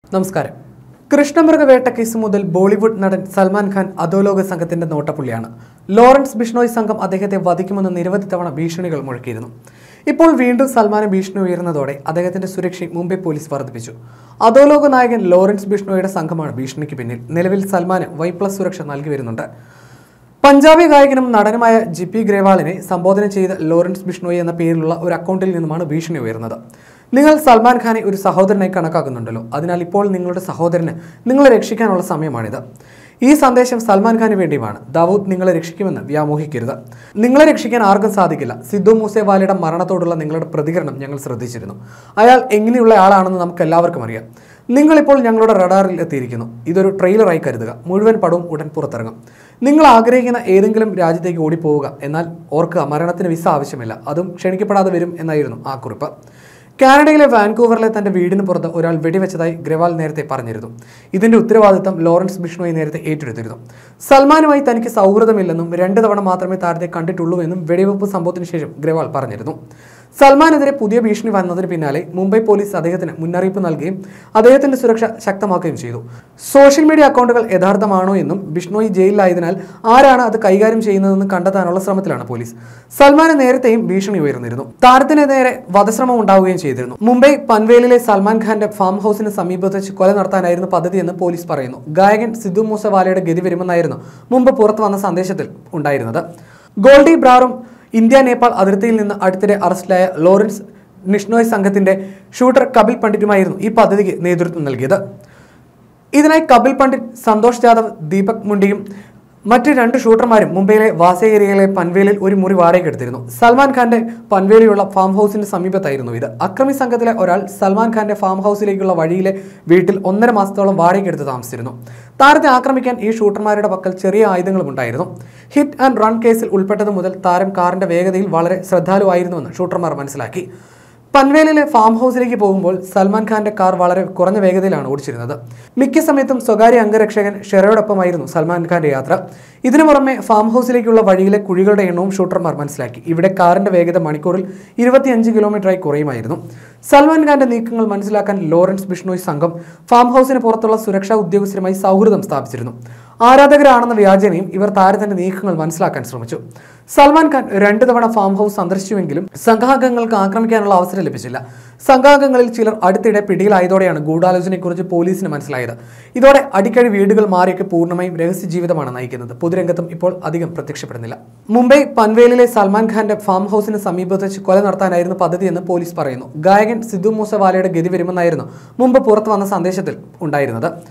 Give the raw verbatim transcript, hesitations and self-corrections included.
നമസ്കാരം. കൃഷ്ണമൃഗവേട്ട കേസ് മുതൽ ബോളിവുഡ് നടൻ സൽമാൻ ഖാൻ അധോലോക സംഘത്തിന്റെ നോട്ടപ്പുള്ളിയാണ്. ലോറൻസ് ബിഷ്ണോയ് സംഘം അദ്ദേഹത്തെ വധിക്കുമെന്ന് നിരവധി തവണ ഭീഷണികൾ മുഴക്കിയിരുന്നു. ഇപ്പോൾ വീണ്ടും സൽമാന് ഭീഷണി ഉയർന്നതോടെ അദ്ദേഹത്തിന്റെ സുരക്ഷ മുംബൈ പോലീസ് വർദ്ധിപ്പിച്ചു. അധോലോക നായകൻ ലോറൻസ് ബിഷ്ണോയുടെ സംഘമാണ് ഭീഷണിക്ക് പിന്നിൽ. നിലവിൽ സൽമാന് വൈ പ്ലസ് സുരക്ഷ നൽകി വരുന്നുണ്ട്. പഞ്ചാബി ഗായകനും നടനുമായ ജിപ്പി ഗ്രേവാളിനെ സംബോധന ചെയ്ത ലോറൻസ് ബിഷ്ണോയി എന്ന പേരിലുള്ള ഒരു അക്കൗണ്ടിൽ നിന്നുമാണ് ഭീഷണി ഉയർന്നത്. നിങ്ങൾ സൽമാൻ ഖാനെ ഒരു സഹോദരനായി കണക്കാക്കുന്നുണ്ടല്ലോ, അതിനാൽ ഇപ്പോൾ നിങ്ങളുടെ സഹോദരന് നിങ്ങളെ രക്ഷിക്കാനുള്ള സമയമാണിത്. ഈ സന്ദേശം സൽമാൻ ഖാന് വേണ്ടിയുമാണ്. ദാവൂദ് നിങ്ങളെ രക്ഷിക്കുമെന്ന് വ്യാമോഹിക്കരുത്. നിങ്ങളെ രക്ഷിക്കാൻ ആർക്കും സാധിക്കില്ല. സിദ്ധു മൂസേവാലയുടെ മരണത്തോടുള്ള നിങ്ങളുടെ പ്രതികരണം ഞങ്ങൾ ശ്രദ്ധിച്ചിരുന്നു. അയാൾ എങ്ങനെയുള്ള ആളാണെന്ന് നമുക്ക് എല്ലാവർക്കും അറിയാം. നിങ്ങളിപ്പോൾ ഞങ്ങളുടെ റഡാറിൽ എത്തിയിരിക്കുന്നു. ഇതൊരു ട്രെയിലറായി കരുതുക. മുഴുവൻ പടവും ഉടൻ പുറത്തിറങ്ങും. നിങ്ങൾ ആഗ്രഹിക്കുന്ന ഏതെങ്കിലും രാജ്യത്തേക്ക് ഓടിപ്പോവുക. എന്നാൽ ഓർക്കുക, മരണത്തിന് വിസ ആവശ്യമില്ല. അതും ക്ഷണിക്കപ്പെടാതെ വരും എന്നായിരുന്നു ആ കുറിപ്പ്. കാനഡയിലെ വാൻകൂവറിലെ തന്റെ വീടിന് പുറത്ത് ഒരാൾ വെടിവെച്ചതായി ഗ്രവാൾ നേരത്തെ പറഞ്ഞിരുന്നു. ഇതിന്റെ ഉത്തരവാദിത്തം ലോറൻസ് ബിഷ്ണോയി നേരത്തെ ഏറ്റെടുത്തിരുന്നു. സൽമാനുമായി തനിക്ക് സൗഹൃദമില്ലെന്നും രണ്ട് തവണ മാത്രമേ താരത്തെ കണ്ടിട്ടുള്ളൂ എന്നും വെടിവെപ്പ് സംഭവത്തിന് ശേഷം ഗ്രവാൾ പറഞ്ഞിരുന്നു. സൽമാനെതിരെ പുതിയ ഭീഷണി വന്നതിന് പിന്നാലെ മുംബൈ പോലീസ് അദ്ദേഹത്തിന് മുന്നറിയിപ്പ് നൽകുകയും അദ്ദേഹത്തിന്റെ സുരക്ഷ ശക്തമാക്കുകയും ചെയ്തു. സോഷ്യൽ മീഡിയ അക്കൗണ്ടുകൾ യഥാർത്ഥമാണോ എന്നും ബിഷ്ണോയി ജയിലിലായതിനാൽ ആരാണ് അത് കൈകാര്യം ചെയ്യുന്നതെന്ന് കണ്ടെത്താനുള്ള ശ്രമത്തിലാണ് പോലീസ്. സൽമാന് നേരത്തെയും ഭീഷണി ഉയർന്നിരുന്നു. താരത്തിന് നേരെ വധശ്രമം ഉണ്ടാവുകയും ചെയ്തിരുന്നു. മുംബൈ പൻവേലിലെ സൽമാൻ ഖാന്റെ ഫാം ഹൌസിന് സമീപത്ത് വെച്ച് കൊല നടത്താനായിരുന്നു പദ്ധതിയെന്ന് പോലീസ് പറയുന്നു. ഗായകൻ സിദ്ധു മൂസേവാലയുടെ ഗതി വരുമെന്നായിരുന്നു മുമ്പ് പുറത്തു വന്ന സന്ദേശത്തിൽ ഉണ്ടായിരുന്നത്. ഗോൾഡി ബ്രാറും ഇന്ത്യ നേപ്പാൾ അതിർത്തിയിൽ നിന്ന് അടുത്തിടെ അറസ്റ്റിലായ ലോറൻസ് ബിഷ്ണോയ് സംഘത്തിന്റെ ഷൂട്ടർ കപിൽ പണ്ഡിറ്റുമായിരുന്നു ഈ പദ്ധതിക്ക് നേതൃത്വം നൽകിയത്. ഇതിനായി കപിൽ പണ്ഡിറ്റ്, സന്തോഷ് ജാദവ്, ദീപക് മുണ്ടിയും മറ്റ് രണ്ട് ഷൂട്ടർമാരും മുംബൈയിലെ വാസ ഏരിയയിലെ പൻവേലിൽ ഒരു മുറി വാടകയ്ക്ക് എടുത്തിരുന്നു. സൽമാൻ ഖാന്റെ പൻവേലിയുള്ള ഫാം ഹൌസിന്റെ സമീപത്തായിരുന്നു ഇത്. അക്രമി സംഘത്തിലെ ഒരാൾ സൽമാൻ ഖാന്റെ ഫാം ഹൌസിലേക്കുള്ള വഴിയിലെ വീട്ടിൽ ഒന്നര മാസത്തോളം വാടകയ്ക്ക് എടുത്ത് താമസിച്ചിരുന്നു. താരത്തെ ആക്രമിക്കാൻ ഈ ഷൂട്ടർമാരുടെ പക്കൽ ചെറിയ ആയുധങ്ങളും ഉണ്ടായിരുന്നു. ഹിറ്റ് ആൻഡ് റൺ കേസിൽ ഉൾപ്പെട്ടത് മുതൽ താരം കാറിന്റെ വേഗതയിൽ വളരെ ശ്രദ്ധാലുവായിരുന്നുവെന്ന് ഷൂട്ടർമാർ മനസ്സിലാക്കി. പൻവേലിലെ ഫാം ഹൌസിലേക്ക് പോകുമ്പോൾ സൽമാൻ ഖാന്റെ കാർ വളരെ കുറഞ്ഞ വേഗതയിലാണ് ഓടിച്ചിരുന്നത്. മിക്ക സമയത്തും സ്വകാര്യ അംഗരക്ഷകൻ ഷെറയോടൊപ്പമായിരുന്നു സൽമാൻ ഖാന്റെ യാത്ര. ഇതിനു പുറമെ ഫാം ഹൌസിലേക്കുള്ള വഴിയിലെ കുഴികളുടെ എണ്ണവും ഷൂട്ടർമാർ മനസ്സിലാക്കി. ഇവിടെ കാറിന്റെ വേഗത മണിക്കൂറിൽ ഇരുപത്തിയഞ്ച് കിലോമീറ്ററായി കുറയുമായിരുന്നു. സൽമാൻ ഖാന്റെ നീക്കങ്ങൾ മനസ്സിലാക്കാൻ ലോറൻസ് ബിഷ്ണോയ് സംഘം ഫാം ഹൌസിന് പുറത്തുള്ള സുരക്ഷാ ഉദ്യോഗസ്ഥരുമായി സൗഹൃദം സ്ഥാപിച്ചിരുന്നു. ആരാധകരാണെന്ന വ്യാജനയും ഇവർ താരത്തിന്റെ നീക്കങ്ങൾ മനസ്സിലാക്കാൻ ശ്രമിച്ചു. സൽമാൻ ഖാൻ രണ്ടു തവണ ഫാം ഹൌസ് സന്ദർശിച്ചുവെങ്കിലും സംഘാംഗങ്ങൾക്ക് ആക്രമിക്കാനുള്ള അവസരം ലഭിച്ചില്ല. സംഘാംഗങ്ങളിൽ ചിലർ അടുത്തിടെ പിടിയിലായതോടെയാണ് ഗൂഢാലോചനയെക്കുറിച്ച് പോലീസിന് മനസ്സിലായത്. ഇതോടെ അടിക്കടി വീടുകൾ മാറിയൊക്കെ പൂർണ്ണമായും രഹസ്യ ജീവിതമാണ് നയിക്കുന്നത്. പൊതുരംഗത്തും ഇപ്പോൾ അധികം പ്രത്യക്ഷപ്പെടുന്നില്ല. മുംബൈ പൻവേലിലെ സൽമാൻ ഖാന്റെ ഫാം ഹൌസിന് സമീപത്ത് വെച്ച് കൊല നടത്താനായിരുന്നു പദ്ധതിയെന്ന് പോലീസ് പറയുന്നു. ഗായകൻ സിദ്ധു മൂസേവാലയുടെ ഗതി വരുമെന്നായിരുന്നു മുമ്പ് പുറത്തു വന്ന സന്ദേശത്തിൽ ഉണ്ടായിരുന്നത്.